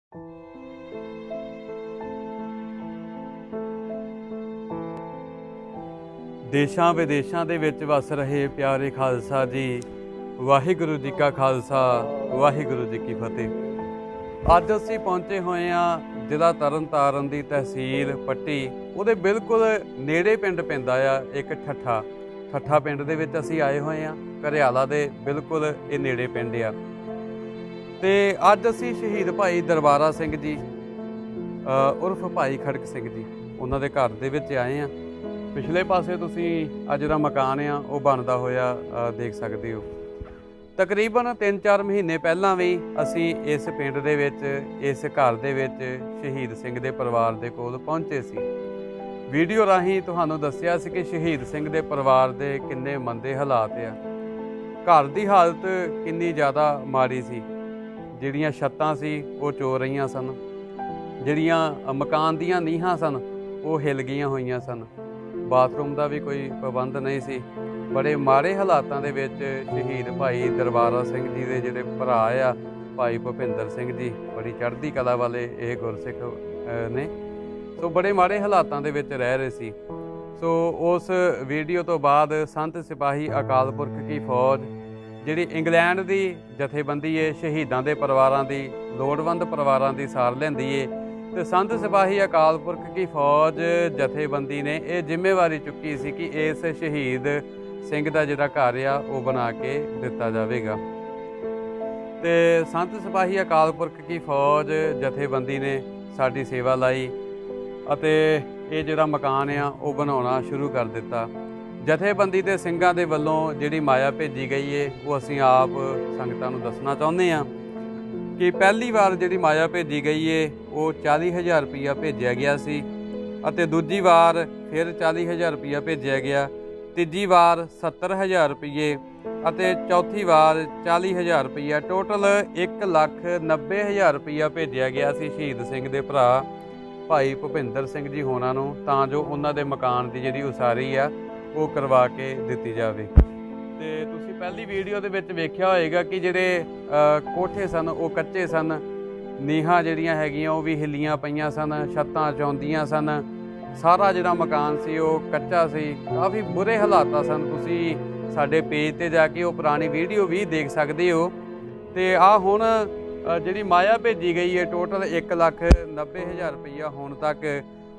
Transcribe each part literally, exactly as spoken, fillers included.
देशां विदेशां दे विच वस रहे प्यारे खालसा जी, वाहिगुरू जी का खालसा, वाहिगुरू जी की फतेह। अज असीं पहुंचे हुए हाँ जिला तरन ताਰਨ दी तहसील पट्टी, उहदे बिल्कुल नेड़े पिंड पैंदा आ एक ठट्ठा। ठट्ठा पिंड दे विच असीं आए हुए हाँ, घरियाला दे बिल्कुल ये नेड़े पिंड आ। ते अज असीं शहीद भाई दरबारा सिंह जी उर्फ भाई खड़क सिंह जी उन्हां दे घर दे विच आए हैं। पिछले पासे तुसीं आ जिहड़ा मकान आ वो बनदा होया देख सकते हो। तकरीबन तीन चार महीने पहलां भी असीं इस पिंड दे विच इस घर दे विच शहीद सिंह दे परिवार दे कोल पहुंचे सी। वीडियो राहीं तुहानूं दस्सिया सी कि शहीद सिंह दे परिवार दे किन्ने मंदे हालात आ, घर दी हालत किन्नी ज़्यादा माड़ी सी। जिहड़ियां छत्तां सी वो चो रहीआं सन, जिहड़ियां मकान दीआं नीहां सन वो हिल गईआं होईआं सन, बाथरूम का भी कोई प्रबंध नहीं सी। बड़े माड़े हालातां दे विच शहीद भाई दरबारा सिंह जी दे जिहड़े भरा आ भाई भुपिंदर सिंह जी, बड़ी चढ़दी कला वाले ये गुरसिख ने, सो बड़े माड़े हालातां दे विच रह रहे सी। सो उस वीडियो तो बाद संत सिपाही अकाल पुरख की फौज जिहड़ी इंग्लैंड की जथेबंदी है शहीदां दे परिवारां दी, लोड़वंद परिवारां दी सार लैंदी है, तो संत सिपाही अकाल पुरख की फौज जथेबंदी ने यह जिम्मेवारी चुकी सी कि इस शहीद सिंह का जिहड़ा घर आ वो बना के दिता जाएगा। तो संत सिपाही अकाल पुरख की फौज जथेबंदी ने साडी सेवा लाई अते ये जिहड़ा मकान आ वो बनाउणा शुरू कर दिता। जथेबंदी के ਸਿੰਘਾਂ ਦੇ ਵੱਲੋਂ ਜਿਹੜੀ माया भेजी गई है वो असीं आप संगतां नूं दसना चाहुंदे हां कि पहली बार जिहड़ी माया भेजी गई है वो चाली हज़ार रुपया भेजा गया सी अते दूजी बार फिर चाली हज़ार रुपया भेजा गया, तीजी बार सत्तर हज़ार रुपये अते चौथी बार चाली हज़ार रुपया, टोटल एक लख नब्बे हज़ार रुपया भेजा गया सी शहीद सिंह दे भरा भाई भुपिंदर सिंह जी होना नूं, तां जो उन्हां दे मकान की जिहड़ी उसारी आ वो करवा के दिती जावे। ते तुसीं पहली वीडियो दे विच वेखिया होएगा कि जिहड़े कोठे सन वो कच्चे सन, नीहां जिहड़ियां हैगियां वो भी हिलियां पईयां सन, छत्तां चौंदियां सन, सारा जिहड़ा मकान सी वो कच्चा सी, काफ़ी बुरे हालात सन। तुसीं साडे पेज ते जाके वो पुरानी वीडियो भी देख सकदे हो। ते आ हुण जिहड़ी माया भेजी गई है टोटल एक लख नब्बे हज़ार रुपया हुण तक,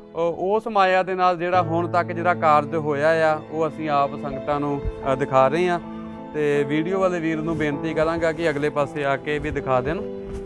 उस माया दे नाल जिहड़ा हुण तक जिहड़ा कारज होया आ वो असीं आप संगतां नूं दिखा रहे हैं। तो वीडियो वाले वीर नूं बेनती करांगा कि अगले पासे आके भी दिखा देन।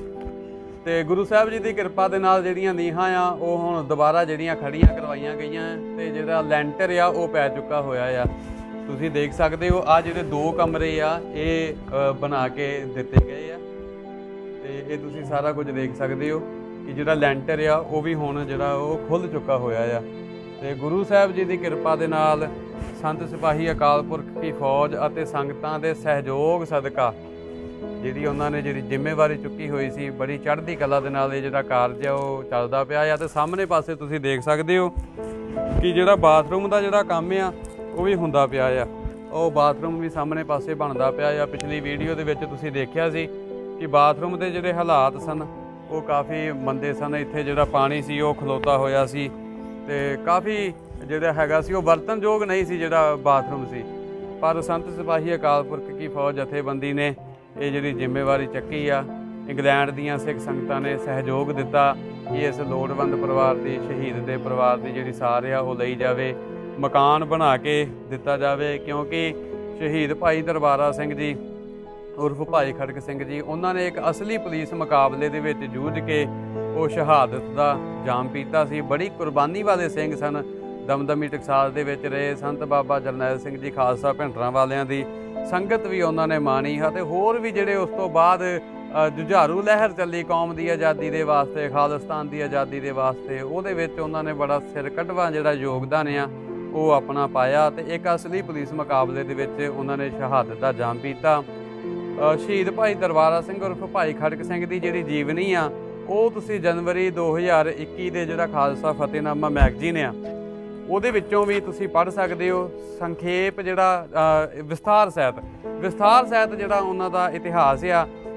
तो गुरु साहब जी की किरपा दे नाल जिहड़ियां नीहां आ वो हुण दुबारा जिहड़ियां खड़ियां करवाईयां गईयां ते जिहड़ा लैंटर आ वो पै चुका होया आ। तुसीं देख सकदे हो आ जिहड़े दो कमरे आ ये बना के दिते गए आ ते ये तुसीं सारा कुछ देख सकदे हो कि जिहड़ा लैंटर आ वो भी हुण जिहड़ा वो खुल चुका होया आ। ते गुरु साहब जी की किरपा दे नाल संत सिपाही अकाल पुरख की फौज अते संगतां दे सहयोग सदका जिहड़ी उन्हां ने जिहड़ी जिम्मेवारी चुकी हुई सी, बड़ी चढ़दी कला दे नाल इह जिहड़ा कारज आ वो चलदा पिया आ। ते सामने पासे तुसीं देख सकदे हो कि जिहड़ा बाथरूम दा जिहड़ा काम आ वो भी हुंदा पिया आ, ਉਹ बाथरूम भी सामने पासे बनदा पिया आ। पिछली वीडियो दे विच तुसीं देखिया सी कि बाथरूम दे जिहड़े हालात सन वो काफ़ी मंदे सन। इत्थे जिहड़ा पानी सी वो खलोता होया सी ते काफ़ी जिहड़ा हैगा सी वो वरतनयोग नहीं सी जिहड़ा बाथरूम सी। पर संत सिपाही अकाल पुरख की फौज जथेबंदी ने ये जिहड़ी जिम्मेवारी चक्की आ, इंग्लैंड दीआं सिख संगतां ने सहयोग दिता कि इस लोड़वंद परिवार की शहीद के परिवार की जिहड़ी सार आ वो लई जावे, मकान बना के दिता जावे। क्योंकि शहीद भाई दरबारा सिंह जी उर्फ भाई खड़क सिंह जी उन्होंने एक असली पुलिस मुकाबले दे विच जूझ के वो शहादत का जाम पीता सी। बड़ी कुर्बानी वाले सिंह सन, दमदमी टकसाल दे विच रहे संत बाबा जरनैल सिंह जी खालसा भिंडरां वालियां दी संगत भी उन्होंने माणी है। तो होर भी जिहड़े उस तो बाद जुझारू लहर चली कौम की आज़ादी के वास्ते, खालिस्तान की आज़ादी के वास्ते, उहदे विच उन्होंने बड़ा सिर कढ़वा जिहड़ा योगदान आ वो अपना पाया। तो एक असली पुलिस मुकाबले दे विच उन्होंने शहादत का जाम पीता। शहीद भाई दरबारा सिंह उर्फ भाई खड़क सिंह की जिहड़ी जीवनी आ वो तुसीं जनवरी दो हज़ार इक्की दे जिहड़ा खालसा फतेहनामा मैगजीन आ ਉਹਦੇ ਵਿੱਚੋਂ भी तुसीं पढ़ सकते हो संखेप जिहड़ा विस्तार सहित विस्तार सहित जिहड़ा उन्हां दा इतिहास आ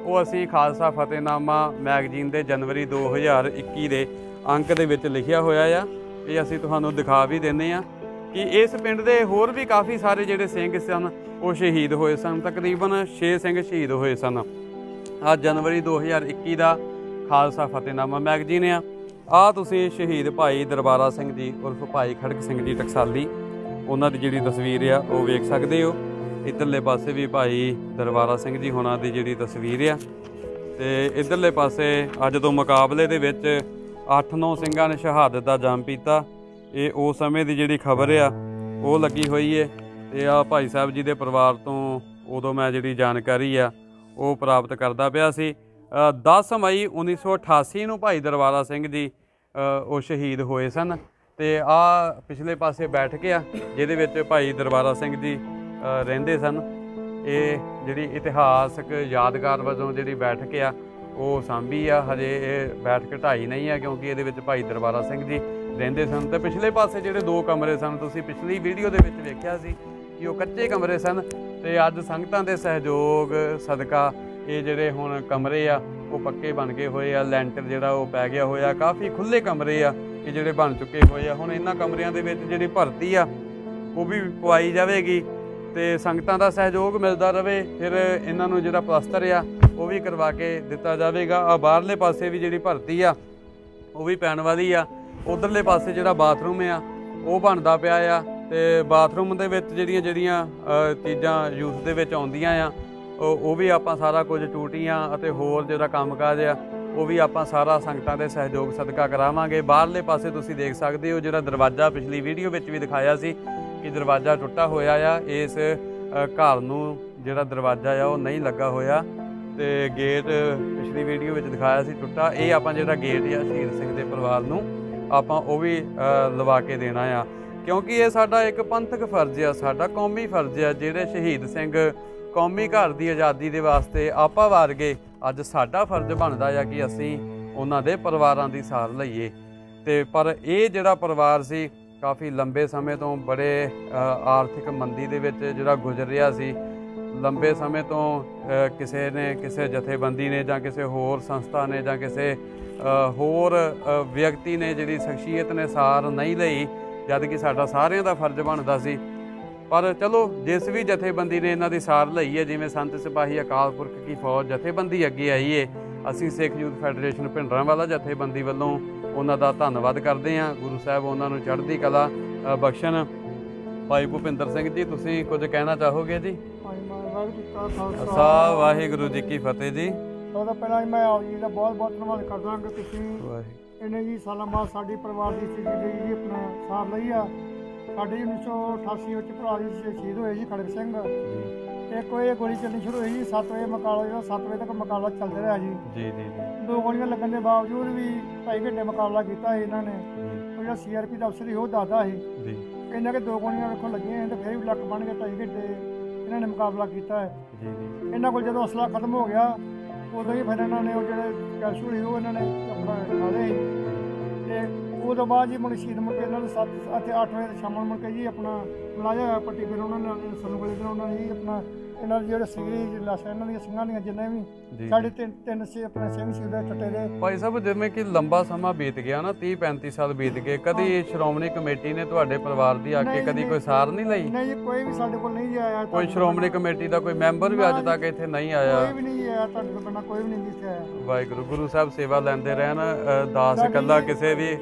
ਉਹ ਅਸੀਂ ਖਾਲਸਾ ਫਤਿਹਨਾਮਾ ਮੈਗਜ਼ੀਨ ਦੇ ਜਨਵਰੀ ਦੋ ਹਜ਼ਾਰ ਇੱਕੀ ਦੇ ਅੰਕ ਦੇ ਵਿੱਚ ਲਿਖਿਆ ਹੋਇਆ ਆ। ਇਹ ਅਸੀਂ ਤੁਹਾਨੂੰ ਦਿਖਾ ਵੀ ਦਿੰਦੇ ਹਾਂ ਕਿ ਇਸ ਪਿੰਡ ਦੇ ਹੋਰ ਵੀ ਕਾਫੀ ਸਾਰੇ ਜਿਹੜੇ ਸਿੰਘ ਸਨ ਉਹ ਸ਼ਹੀਦ ਹੋਏ ਸਨ। ਤਕਰੀਬਨ ਛੇ ਸਿੰਘ ਸ਼ਹੀਦ ਹੋਏ ਸਨ। ਆ ਜਨਵਰੀ ਦੋ ਹਜ਼ਾਰ ਇੱਕੀ ਦਾ ਖਾਲਸਾ ਫਤਿਹਨਾਮਾ ਮੈਗਜ਼ੀਨ ਆ। ਆ ਤੁਸੀਂ ਸ਼ਹੀਦ ਭਾਈ ਦਰਬਾਰਾ ਸਿੰਘ ਜੀ ਉਰਫ ਭਾਈ ਖੜਕ ਸਿੰਘ ਜੀ ਟਕਸਾਲੀ, ਉਹਨਾਂ ਦੀ ਜਿਹੜੀ ਤਸਵੀਰ ਆ ਉਹ ਵੇਖ ਸਕਦੇ ਹੋ। ਇੱਧਰਲੇ ਪਾਸੇ ਵੀ ਭਾਈ ਦਰਬਾਰਾ ਸਿੰਘ ਜੀ ਹੋਣਾ ਦੀ ਜਿਹੜੀ ਤਸਵੀਰ ਆ, ਤੇ ਇੱਧਰਲੇ ਪਾਸੇ ਅੱਜ ਤੋਂ ਮੁਕਾਬਲੇ ਦੇ ਵਿੱਚ ਅੱਠ ਨੌ ਸਿੰਘਾਂ ਨੇ ਸ਼ਹਾਦਤ ਦਾ ਜੰਮ ਪੀਤਾ। ਇਹ ਉਸ ਸਮੇਂ ਦੀ ਜਿਹੜੀ ਖਬਰ ਆ ਉਹ ਲੱਗੀ ਹੋਈ ਹੈ। ਤੇ ਆ ਭਾਈ ਸਾਹਿਬ ਜੀ ਦੇ ਪਰਿਵਾਰ ਤੋਂ ਉਦੋਂ ਮੈਂ ਜਿਹੜੀ ਜਾਣਕਾਰੀ ਆ ਉਹ ਪ੍ਰਾਪਤ ਕਰਦਾ ਪਿਆ ਸੀ। ਦਸ ਮਈ ਉੱਨੀ ਸੌ ਅਠਾਸੀ ਨੂੰ ਭਾਈ ਦਰਬਾਰਾ ਸਿੰਘ ਜੀ ਉਹ ਸ਼ਹੀਦ ਹੋਏ ਸਨ। ਤੇ ਆ ਪਿਛਲੇ ਪਾਸੇ ਬੈਠਕ ਆ ਜਿਹਦੇ ਵਿੱਚ ਭਾਈ ਦਰਬਾਰਾ ਸਿੰਘ ਜੀ ਰਹਿੰਦੇ ਸਨ। ਇਹ ਜਿਹੜੀ ਇਤਿਹਾਸਕ ਯਾਦਗਾਰ ਵਜੋਂ ਜਿਹੜੀ ਬੈਠਕ ਆ ਉਹ ਸਾਂਭੀ ਆ। ਹਜੇ ਇਹ ਬੈਠਕ ਢਾਈ ਨਹੀਂ ਆ ਕਿਉਂਕਿ ਇਹਦੇ ਵਿੱਚ ਭਾਈ ਦਰਬਾਰਾ ਸਿੰਘ ਜੀ ਰਹਿੰਦੇ ਸਨ। ਤੇ ਪਿਛਲੇ ਪਾਸੇ ਜਿਹੜੇ ਦੋ ਕਮਰੇ ਸਨ, ਤੁਸੀਂ ਪਿਛਲੀ ਵੀਡੀਓ ਦੇ ਵਿੱਚ ਵੇਖਿਆ ਸੀ ਕਿ ਉਹ ਕੱਚੇ ਕਮਰੇ ਸਨ। ਤੇ ਅੱਜ ਸੰਗਤਾਂ ਦੇ ਸਹਿਯੋਗ ਸਦਕਾ ਇਹ ਜਿਹੜੇ ਹੁਣ ਕਮਰੇ ਆ ਉਹ ਪੱਕੇ ਬਣ ਗਏ ਹੋਏ ਆ। ਲੈਂਟਰ ਜਿਹੜਾ ਉਹ ਪੈ ਗਿਆ ਹੋਇਆ। ਕਾਫੀ ਖੁੱਲ੍ਹੇ ਕਮਰੇ ਆ ਇਹ ਜਿਹੜੇ ਬਣ ਚੁੱਕੇ ਹੋਏ ਆ। ਹੁਣ ਇਹਨਾਂ ਕਮਰਿਆਂ ਦੇ ਵਿੱਚ ਜਿਹੜੀ ਭਰਤੀ ਆ ਉਹ ਵੀ ਪਵਾਈ ਜਾਵੇਗੀ ਤੇ ਸੰਗਤਾਂ ਦਾ ਸਹਿਯੋਗ ਮਿਲਦਾ ਰਹੇ। ਫਿਰ ਇਹਨਾਂ ਨੂੰ ਜਿਹੜਾ ਪਲਸਤਰ ਆ ਉਹ ਵੀ ਕਰਵਾ ਕੇ ਦਿੱਤਾ ਜਾਵੇਗਾ। ਆ ਬਾਹਰਲੇ ਪਾਸੇ ਵੀ ਜਿਹੜੀ ਭਰਤੀ ਆ ਉਹ ਵੀ ਪੈਣ ਵਾਲੀ ਆ। ਉਧਰਲੇ ਪਾਸੇ ਜਿਹੜਾ ਬਾਥਰੂਮ ਆ ਉਹ ਬਣਦਾ ਪਿਆ ਆ। ਤੇ ਬਾਥਰੂਮ ਦੇ ਵਿੱਚ ਜਿਹੜੀਆਂ ਜਿਹੜੀਆਂ ਚੀਜ਼ਾਂ ਯੂਜ਼ ਦੇ ਵਿੱਚ ਆਉਂਦੀਆਂ ਆ ਉਹ ਉਹ ਵੀ ਆਪਾਂ ਸਾਰਾ ਕੁਝ ਟੂਟੀਆਂ ਅਤੇ ਹੋਰ ਜਿਹੜਾ ਕੰਮਕਾਜ ਆ ਉਹ ਵੀ ਆਪਾਂ ਸਾਰਾ ਸੰਗਤਾਂ ਦੇ ਸਹਿਯੋਗ ਸਦਕਾ ਕਰਾਵਾਂਗੇ। ਬਾਹਰਲੇ ਪਾਸੇ ਤੁਸੀਂ ਦੇਖ ਸਕਦੇ ਹੋ ਜਿਹੜਾ ਦਰਵਾਜ਼ਾ ਪਿਛਲੀ ਵੀਡੀਓ ਵਿੱਚ ਵੀ ਦਿਖਾਇਆ ਸੀ ਕਿ ਦਰਵਾਜ਼ਾ ਟੁੱਟਾ ਹੋਇਆ ਆ। ਇਸ ਘਰ ਨੂੰ ਜਿਹੜਾ ਦਰਵਾਜ਼ਾ ਆ ਉਹ ਨਹੀਂ ਲੱਗਾ ਹੋਇਆ ਤੇ ਗੇਟ ਪਿਛਲੀ ਵੀਡੀਓ ਵਿੱਚ ਦਿਖਾਇਆ ਸੀ ਟੁੱਟਾ। ਇਹ ਆਪਾਂ ਜਿਹੜਾ ਗੇਟ ਆ ਸ਼ਹੀਦ ਸਿੰਘ ਦੇ ਪਰਿਵਾਰ ਨੂੰ ਆਪਾਂ ਉਹ ਵੀ ਲਵਾ ਕੇ ਦੇਣਾ ਆ ਕਿਉਂਕਿ ਇਹ ਸਾਡਾ ਇੱਕ ਪੰਥਕ ਫਰਜ਼ ਆ, ਸਾਡਾ ਕੌਮੀ ਫਰਜ਼ ਆ। ਜਿਹੜੇ ਸ਼ਹੀਦ ਸਿੰਘ ਕੌਮੀ ਘਰ ਦੀ ਆਜ਼ਾਦੀ ਦੇ ਵਾਸਤੇ ਆਪਾਂ ਵਾਰ ਗਏ, ਅੱਜ ਸਾਡਾ ਫਰਜ਼ ਬਣਦਾ ਆ ਕਿ ਅਸੀਂ ਉਹਨਾਂ ਦੇ ਪਰਿਵਾਰਾਂ ਦੀ ਸਾਰ ਲਈਏ। ਤੇ ਪਰ ਇਹ ਜਿਹੜਾ ਪਰਿਵਾਰ ਸੀ ਕਾਫੀ ਲੰਬੇ ਸਮੇਂ ਤੋਂ ਬੜੇ ਆਰਥਿਕ ਮੰਦੀ ਦੇ ਵਿੱਚ ਜਿਹੜਾ ਗੁਜ਼ਰ ਰਿਹਾ ਸੀ। ਲੰਬੇ ਸਮੇਂ ਤੋਂ ਕਿਸੇ ਨੇ ਕਿਸੇ ਜਥੇਬੰਦੀ ਨੇ ਜਾਂ ਕਿਸੇ ਹੋਰ ਸੰਸਥਾ ਨੇ ਜਾਂ ਕਿਸੇ ਹੋਰ ਵਿਅਕਤੀ ਨੇ ਜਿਹੜੀ ਸ਼ਖਸੀਅਤ ਨੇ ਸਾਰ ਨਹੀਂ ਲਈ, ਜਦ ਕਿ ਸਾਡਾ ਸਾਰਿਆਂ ਦਾ ਫਰਜ਼ ਬਣਦਾ ਸੀ। ਪਰ ਚਲੋ ਜਿਸ ਵੀ ਜਥੇਬੰਦੀ ਨੇ ਇਹਨਾਂ ਦੀ ਸਾਰ ਲਈ ਹੈ, ਜਿਵੇਂ ਸੰਤ ਸਿਪਾਹੀ ਅਕਾਲ ਪੁਰਖ ਕੀ ਫੌਜ ਜਥੇਬੰਦੀ ਅੱਗੇ ਆਈ ਹੈ, ਅਸੀਂ ਸਿੱਖ ਯੂਥ ਫੈਡਰੇਸ਼ਨ ਭਿੰਡਰਾਂਵਾਲਾ ਜਥੇਬੰਦੀ ਵੱਲੋਂ ਉਹਨਾਂ ਦਾ ਧੰਨਵਾਦ ਕਰਦੇ ਹਾਂ। ਗੁਰੂ ਸਾਹਿਬ ਉਹਨਾਂ ਨੂੰ ਚੜ੍ਹਦੀ ਕਲਾ ਬਖਸ਼ਣ। ਭਾਈ ਭੁਪਿੰਦਰ ਸਿੰਘ ਜੀ, ਤੁਸੀਂ ਕੁਝ ਕਹਿਣਾ ਚਾਹੋਗੇ ਜੀ? ਖਾਲਸਾ ਵਾਹਿਗੁਰੂ ਜੀ ਕੀ ਫਤਿਹ ਜੀ। ਸਭ ਤੋਂ ਪਹਿਲਾਂ ਮੈਂ ਆਪ ਜੀ ਦਾ ਬਹੁਤ ਬਹੁਤ ਧੰਨਵਾਦ ਕਰਦਾ ਕਿ ਤੁਸੀਂ ਇਹਨੇ ਜੀ ਸਾਲਾਂ ਬਾਅਦ ਸਾਡੀ ਪਰਿਵਾਰ ਦੀ ਸਥਿਤੀ ਜੀ ਆਪਣਾ ਸਾਰ ਲਈ ਆ। ਸਾਡੇ ਉੱਨੀ ਸੌ ਅਠਾਸੀ ਵਿੱਚ ਭਰਾ ਜੀ ਸ਼ਹੀਦ ਹੋਏ ਜੀ ਖੜਕ ਸਿੰਘ। ਤੇ ਕੋਈ ਗੋਲੀ ਚੱਲਣੀ ਸ਼ੁਰੂ ਹੋਈ ਜੀ ਸੱਤ ਵਜੇ ਮੁਕਾਬਲਾ ਜਿਹੜਾ ਸੱਤ ਵਜੇ ਤੱਕ ਮੁਕਾਬਲਾ ਚੱਲਦਾ ਰਿਹਾ ਜੀ। ਜੀ ਜੀ ਦੋ ਗੋਲੀਆਂ ਲੱਗਣ ਦੇ ਬਾਵਜੂਦ ਵੀ ਢਾਈ ਘੰਟੇ ਮੁਕਾਬਲਾ ਕੀਤਾ ਇਹਨਾਂ ਨੇ। ਉਹ ਜਿਹੜਾ ਸੀ ਆਰ ਪੀ ਦਾ ਅਫਸਰ ਸੀ ਉਹ ਦੱਸਦਾ ਸੀ ਜੀ ਕਹਿੰਦਾ ਕਿ ਦੋ ਗੋਲੀਆਂ ਵੇਖੋ ਲੱਗੀਆਂ ਤੇ ਫਿਰ ਵੀ ਲੱਕ ਬਣ ਕੇ ਢਾਈ ਘੰਟੇ ਇਹਨਾਂ ਨੇ ਮੁਕਾਬਲਾ ਕੀਤਾ ਹੈ। ਜੀ ਜੀ ਇਹਨਾਂ ਕੋਲ ਜਦੋਂ ਅਸਲਾ ਖਤਮ ਹੋ ਗਿਆ ਉਦੋਂ ਹੀ ਫਿਰ ਇਹਨਾਂ ਨੇ ਉਹ ਜਿਹੜੇ ਕੈਪਸੂਲ ਸੀ ਉਹ ਇਹਨਾਂ ਨੇ ਆਪਣਾ ਖਾ ਲਏ। ਤੇ ਉਹਦੋਂ ਬਾਅਦ ਜੀ ਮੁੜ ਸ਼ਹੀਦ ਮੁੜ ਕੇ ਇਹਨਾਂ ਨੂੰ ਸੱਤ ਅਤੇ ਅੱਠ ਵਜੇ ਸ਼ਾਮ ਨੂੰ ਮੁੜ ਕੇ ਜੀ ਆਪਣਾ ਮਲਾਇਆ ਹੋਇਆ ਪੱਟੀ ਫਿਰ ਉਹਨਾਂ ਨੇ ਸਾਨੂੰ ਕੋਲੇ ਦਿਨ ਉਹਨਾਂ ਨੇ ਜੀ ਆਪਣਾ ਇਹਨਾਂ ਦੇ ਜਿਹੜੇ ਸੀਗੇ ਲਾਸ਼ਾਂ ਇਹਨਾਂ ਦੀਆਂ ਸਿੰਘਾਂ ਦੀਆਂ ਜਿੰਨੇ ਵੀ ਸਾਡੇ ਤਿੰਨ ਤਿੰਨ ਸੀ ਆਪਣੇ ਸਿੰਘ ਸੀ ਉਹਦੇ ਟੱਟੇ ਦੇ। ਭਾਈ ਸਾਹਿਬ, ਜਿਵੇਂ ਕਿ ਲੰਬਾ ਸਮਾਂ ਬੀਤ ਗਿਆ ਨਾ, ਤੀਹ ਪੈਂਤੀ ਸਾਲ ਬੀਤ ਗਏ, ਕਦੀ ਸ਼੍ਰੋਮਣੀ ਕਮੇਟੀ ਨੇ ਤੁਹਾਡੇ ਪਰਿਵਾਰ ਦੀ ਆ ਕੇ ਕਦੀ ਕੋਈ ਸਾਰ ਨਹੀਂ ਲਈ? ਨਹੀਂ ਜੀ, ਕੋਈ ਵੀ ਸਾਡੇ ਕੋਲ ਨਹੀਂ ਆਇਆ। ਕੋਈ ਸ਼੍ਰੋਮਣੀ ਕਮੇਟੀ ਦਾ ਕੋਈ ਮੈਂਬਰ ਵੀ ਅੱਜ ਤੱਕ ਇੱਥੇ ਨਹੀਂ ਆਇਆ? ਕੋਈ ਵੀ ਨਹੀਂ ਆਇਆ ਤੁਹਾਡੇ ਤੋਂ ਬਿਨਾਂ, ਕੋਈ ਵੀ ਨਹੀਂ ਇੱਥੇ ਆਇਆ। ਵਾਹਿਗੁਰੂ, ਗੁਰੂ ਸਾਹਿਬ ਸੇਵਾ ਲੈਂਦੇ ਰਹਿਣ। ਦਾਸ ਇਕੱਲਾ ਕਿਸੇ ਵੀ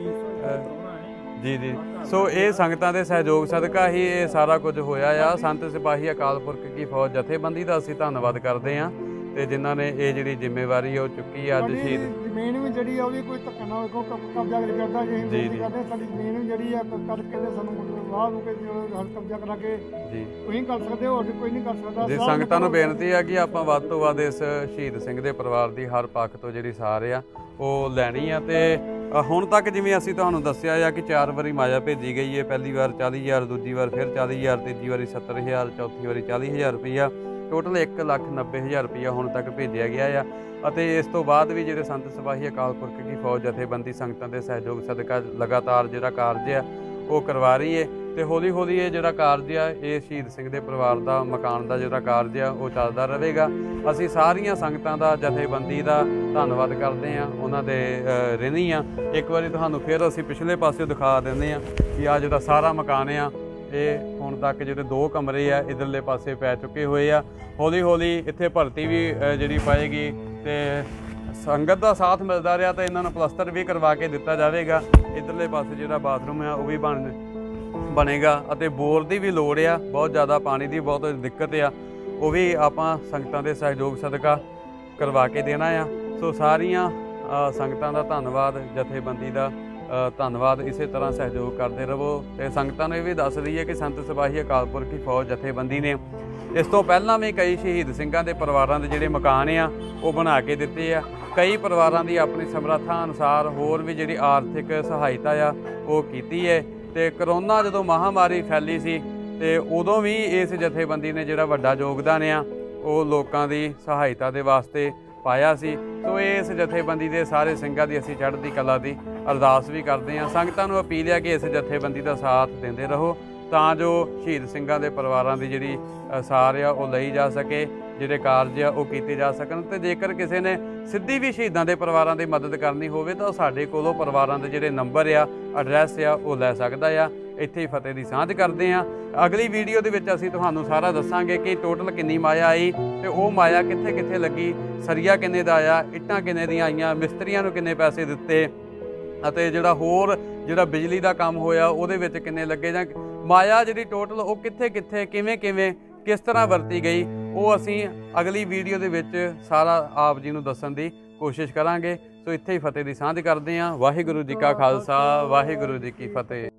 ਜੀ ਜੀ ਸੋ ਇਹ ਸੰਗਤਾਂ ਦੇ ਸਹਿਯੋਗ ਸਦਕਾ ਹੀ ਇਹ ਸਾਰਾ ਕੁਝ ਹੋਇਆ ਆ। ਸੰਤ ਸਿਪਾਹੀ ਅਕਾਲ ਪੁਰਖ ਕੀ ਫੌਜ ਜਥੇਬੰਦੀ ਦਾ ਅਸੀਂ ਧੰਨਵਾਦ ਕਰਦੇ ਹਾਂ ਤੇ ਜਿਨ੍ਹਾਂ ਨੇ ਇਹ ਜਿਹੜੀ ਜ਼ਿੰਮੇਵਾਰੀ ਉਹ ਚੁੱਕੀ ਅੱਜ ਸ਼ਹੀਦ। ਜ਼ਮੀਨ ਵੀ ਜਿਹੜੀ ਆ ਉਹ ਵੀ ਕੋਈ ਧੱਕਾ ਨਾ ਕੋਈ ਕਬਜ਼ਾ ਕਰਦਾ ਜੇ ਅਸੀਂ ਕਰਦੇ ਸਾਡੀ ਜ਼ਮੀਨ ਵੀ ਜਿਹੜੀ ਆ ਕਰਕੇ ਤੇ ਸਾਨੂੰ ਰਾਹ ਨੂੰ ਕੇ ਹਰ ਕਬਜ਼ਾ ਕਰਾ ਕੇ ਜੀ ਤੁਸੀਂ ਕਰ ਸਕਦੇ ਹੋ, ਕੋਈ ਨਹੀਂ ਕਰ ਸਕਦਾ। ਜੀ ਸੰਗਤਾਂ ਨੂੰ ਬੇਨਤੀ ਆ ਕਿ ਆਪਾਂ ਵੱਧ ਤੋਂ ਵੱਧ ਇਸ ਸ਼ਹੀਦ ਸਿੰਘ ਦੇ ਪਰਿਵਾਰ ਦੀ ਹਰ ਪੱਖ ਤੋਂ ਜਿਹੜੀ ਸਾਰ ਆ ਉਹ ਲੈਣੀ ਆ। ਤੇ ਹੁਣ ਤੱਕ ਜਿਵੇਂ ਅਸੀਂ ਤੁਹਾਨੂੰ ਦੱਸਿਆ ਆ ਕਿ ਚਾਰ ਵਾਰੀ ਮਾਇਆ ਭੇਜੀ ਗਈ ਹੈ। ਪਹਿਲੀ ਵਾਰ ਚਾਲੀ ਹਜ਼ਾਰ, ਦੂਜੀ ਵਾਰ ਫਿਰ ਚਾਲੀ ਹਜ਼ਾਰ, ਤੀਜੀ ਵਾਰੀ ਸੱਤਰ ਹਜ਼ਾਰ, ਚੌਥੀ ਵਾਰੀ ਚਾਲੀ ਹਜ਼ਾਰ ਰੁਪਈਆ, ਟੋਟਲ ਇੱਕ ਲੱਖ ਨੱਬੇ ਹਜ਼ਾਰ ਰੁਪਈਆ ਹੁਣ ਤੱਕ ਭੇਜਿਆ ਗਿਆ ਆ। ਅਤੇ ਇਸ ਤੋਂ ਬਾਅਦ ਵੀ ਜਿਹੜੇ ਸੰਤ ਸਿਪਾਹੀ ਅਕਾਲ ਪੁਰਖ ਕੀ ਫੌਜ ਜਥੇਬੰਦੀ ਸੰਗਤਾਂ ਦੇ ਸਹਿਯੋਗ ਸਦਕਾ ਲਗਾਤਾਰ ਜਿਹੜਾ ਕਾਰਜ ਆ ਉਹ ਕਰਵਾ ਰਹੀ ਹੈ। ਤੇ ਹੌਲੀ ਹੌਲੀ ਇਹ ਜਿਹੜਾ ਕਾਰਜ ਆ ਇਹ ਸ਼ਹੀਦ ਸਿੰਘ ਦੇ ਪਰਿਵਾਰ ਦਾ ਮਕਾਨ ਦਾ ਜਿਹੜਾ ਕਾਰਜ ਆ ਉਹ ਚੱਲਦਾ ਰਹੇਗਾ। ਅਸੀਂ ਸਾਰੀਆਂ ਸੰਗਤਾਂ ਦਾ ਜਥੇਬੰਦੀ ਦਾ ਧੰਨਵਾਦ ਕਰਦੇ ਹਾਂ, ਉਹਨਾਂ ਦੇ ਰਿਣੀ ਆ। ਇੱਕ ਵਾਰੀ ਤੁਹਾਨੂੰ ਫਿਰ ਅਸੀਂ ਪਿਛਲੇ ਪਾਸੇ ਦਿਖਾ ਦਿੰਦੇ ਹਾਂ ਕਿ ਆ ਜਿਹੜਾ ਸਾਰਾ ਮਕਾਨ ਆ ਇਹ ਹੁਣ ਤੱਕ ਜਿਹੜੇ ਦੋ ਕਮਰੇ ਆ ਇਧਰਲੇ ਪਾਸੇ ਪੈ ਚੁੱਕੇ ਹੋਏ ਆ। ਹੌਲੀ ਹੌਲੀ ਇੱਥੇ ਭਰਤੀ ਵੀ ਜਿਹੜੀ ਪਾਏਗੀ ਤੇ ਸੰਗਤ ਦਾ ਸਾਥ ਮਿਲਦਾ ਰਿਹਾ ਤਾਂ ਇਹਨਾਂ ਨੂੰ ਪਲਸਤਰ ਵੀ ਕਰਵਾ ਕੇ ਦਿੱਤਾ ਜਾਵੇਗਾ। ਇਧਰਲੇ ਪਾਸੇ ਜਿਹੜਾ ਬਾਥਰੂਮ ਆ ਉਹ ਵੀ ਬਣ ਬਣੇਗਾ ਅਤੇ ਬੋਰ ਦੀ ਵੀ ਲੋੜ ਆ, ਬਹੁਤ ਜ਼ਿਆਦਾ ਪਾਣੀ ਦੀ ਬਹੁਤ ਦਿੱਕਤ ਆ, ਉਹ ਵੀ ਆਪਾਂ ਸੰਗਤਾਂ ਦੇ ਸਹਿਯੋਗ ਸਦਕਾ ਕਰਵਾ ਕੇ ਦੇਣਾ ਆ। ਸੋ ਸਾਰੀਆਂ ਸੰਗਤਾਂ ਦਾ ਧੰਨਵਾਦ, ਜਥੇਬੰਦੀ ਦਾ ਧੰਨਵਾਦ। ਇਸੇ ਤਰ੍ਹਾਂ ਸਹਿਯੋਗ ਕਰਦੇ ਰਹੋ। ਤੇ ਸੰਗਤਾਂ ਨੂੰ ਇਹ ਵੀ ਦੱਸ ਰਹੀ ਹੈ ਕਿ ਸੰਤ ਸਿਪਾਹੀ ਅਕਾਲ ਪੁਰਖ ਦੀ ਫੌਜ ਜਥੇਬੰਦੀ ਨੇ ਇਸ ਤੋਂ ਪਹਿਲਾਂ ਵੀ ਕਈ ਸ਼ਹੀਦ ਸਿੰਘਾਂ ਦੇ ਪਰਿਵਾਰਾਂ ਦੇ ਜਿਹੜੇ ਮਕਾਨ ਆ ਉਹ ਬਣਾ ਕੇ ਦਿੱਤੇ ਆ। ਕਈ ਪਰਿਵਾਰਾਂ ਦੀ ਆਪਣੀ ਸਮਰੱਥਾ ਅਨੁਸਾਰ ਹੋਰ ਵੀ ਜਿਹੜੀ ਆਰਥਿਕ ਸਹਾਇਤਾ ਆ ਉਹ ਕੀਤੀ ਹੈ। ਤੇ ਕਰੋਨਾ ਜਦੋਂ ਮਹਾਮਾਰੀ ਫੈਲੀ ਸੀ ਤੇ ਉਦੋਂ ਵੀ ਇਸ ਜਥੇਬੰਦੀ ਨੇ ਜਿਹੜਾ ਵੱਡਾ ਯੋਗਦਾਨ ਆ ਉਹ ਲੋਕਾਂ ਦੀ ਸਹਾਇਤਾ ਦੇ ਵਾਸਤੇ ਪਾਇਆ ਸੀ। ਸੋ ਇਸ ਜਥੇਬੰਦੀ ਦੇ ਸਾਰੇ ਸਿੰਘਾਂ ਦੀ ਅਸੀਂ ਚੜ੍ਹਦੀ ਕਲਾ ਦੀ ਅਰਦਾਸ ਵੀ ਕਰਦੇ ਹਾਂ। ਸੰਗਤਾਂ ਨੂੰ ਅਪੀਲ ਹੈ ਕਿ ਇਸ ਜਥੇਬੰਦੀ ਦਾ ਸਾਥ ਦਿੰਦੇ ਰਹੋ ਤਾਂ ਜੋ ਸ਼ਹੀਦ ਸਿੰਘਾਂ ਦੇ ਪਰਿਵਾਰਾਂ ਦੀ ਜਿਹੜੀ ਸਾਰ ਆ ਉਹ ਲਈ ਜਾ ਸਕੇ, ਜਿਹੜੇ ਕਾਰਜ ਆ ਉਹ ਕੀਤੇ ਜਾ ਸਕਣ। ਤੇ ਜੇਕਰ ਕਿਸੇ ਨੇ ਸਿੱਧੀ ਵੀ ਸ਼ਹੀਦਾਂ ਦੇ ਪਰਿਵਾਰਾਂ ਦੀ ਮਦਦ ਕਰਨੀ ਹੋਵੇ ਤਾਂ ਸਾਡੇ ਕੋਲੋਂ ਪਰਿਵਾਰਾਂ ਦੇ ਜਿਹੜੇ ਨੰਬਰ ਆ, ਐਡਰੈਸ ਆ ਉਹ ਲੈ ਸਕਦਾ ਆ। ਇੱਥੇ ਹੀ ਫਤਿਹ ਦੀ ਸਾਂਝ ਕਰਦੇ ਹਾਂ। ਅਗਲੀ ਵੀਡੀਓ ਦੇ ਵਿੱਚ ਅਸੀਂ ਤੁਹਾਨੂੰ ਸਾਰਾ ਦੱਸਾਂਗੇ ਕਿ ਟੋਟਲ ਕਿੰਨੀ ਮਾਇਆ ਆਈ ਤੇ ਉਹ ਮਾਇਆ ਕਿੱਥੇ ਕਿੱਥੇ ਲੱਗੀ, ਸਰੀਆ ਕਿੰਨੇ ਦਾ ਆਇਆ, ਇੱਟਾਂ ਕਿੰਨੇ ਦੀਆਂ ਆਈਆਂ, ਮਿਸਤਰੀਆਂ ਨੂੰ ਕਿੰਨੇ ਪੈਸੇ ਦਿੱਤੇ ਅਤੇ ਜਿਹੜਾ ਹੋਰ ਜਿਹੜਾ ਬਿਜਲੀ ਦਾ ਕੰਮ ਹੋਇਆ ਉਹਦੇ ਵਿੱਚ ਕਿੰਨੇ ਲੱਗੇ, ਜਾਂ ਮਾਇਆ ਜਿਹੜੀ ਟੋਟਲ ਉਹ ਕਿੱਥੇ ਕਿੱਥੇ ਕਿਵੇਂ ਕਿਵੇਂ ਕਿਸ ਤਰ੍ਹਾਂ ਵਰਤੀ ਗਈ, ਉਹ ਅਸੀਂ ਅਗਲੀ ਵੀਡੀਓ ਦੇ ਵਿੱਚ ਸਾਰਾ ਆਪ ਜੀ ਨੂੰ ਦੱਸਣ ਦੀ ਕੋਸ਼ਿਸ਼ ਕਰਾਂਗੇ। ਸੋ ਇੱਥੇ ਹੀ ਫਤਿਹ ਦੀ ਸਾਂਝ ਕਰਦੇ ਹਾਂ। ਵਾਹਿਗੁਰੂ ਜੀ ਕਾ ਖਾਲਸਾ, ਵਾਹਿਗੁਰੂ ਜੀ ਕੀ ਫਤਿਹ।